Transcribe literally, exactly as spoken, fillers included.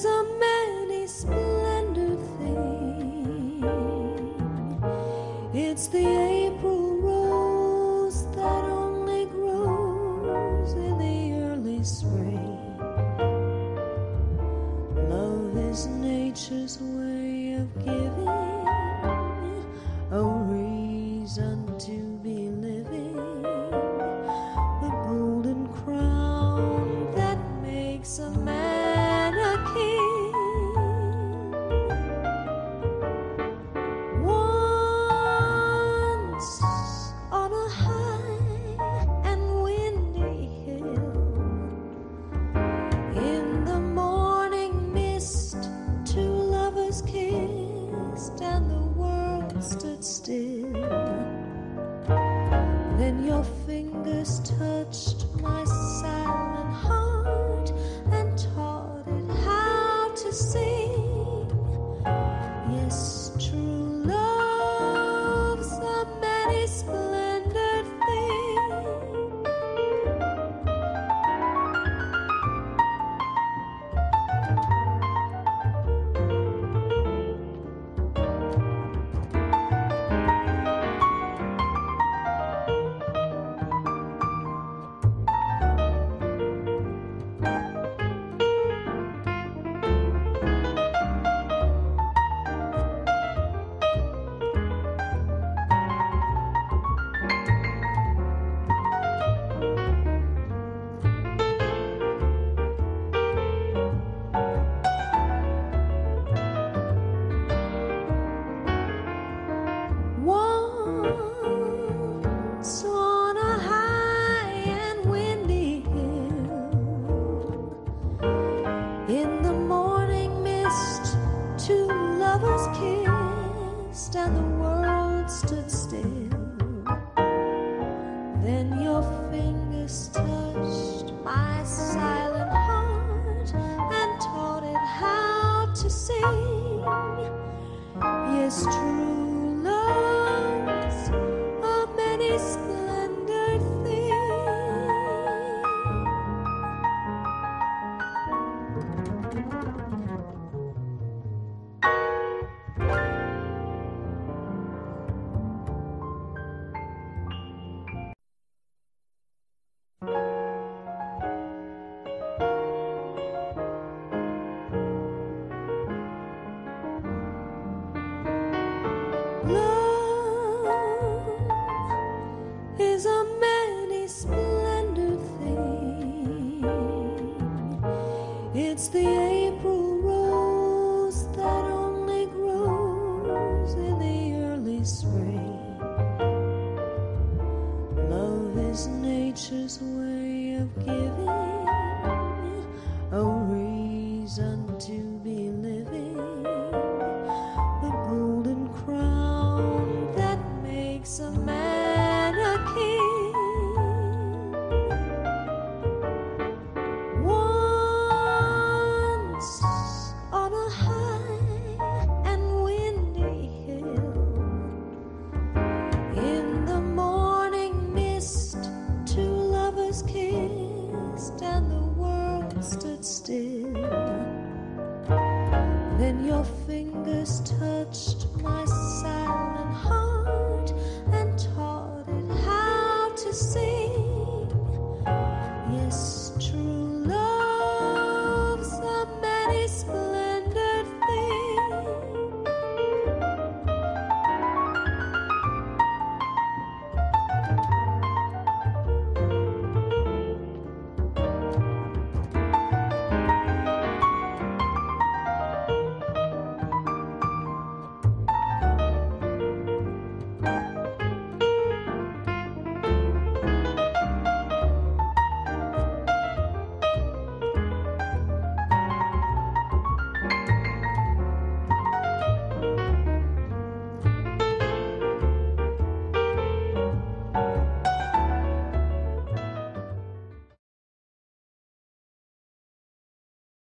is a many splendored thing. It's the April rose that only grows in the early spring. Love is nature's way of giving a reason to be living, the golden crown that makes a man a king. Once on a high and windy hill, in the morning mist, two lovers kissed and the world stood still. Then your fingers touched my silent heart and taught it how to sing. Yes, true love's a many splendid thing. Once on a high and windy hill, in the morning mist, two lovers kissed and the world stood still. Then your fingers touched my silent heart and taught it how to sing. Yes, true love's a many splendid thing. Love is a many splendid thing. It's the April rose that only grows in the early spring. Love is nature's way of giving a reason to be living, the golden crown that makes a man a king. Once on a high and windy hill, in the morning mist, two lovers kissed and the world stood still. Then your fingers touched my silent heart and taught it how to sing.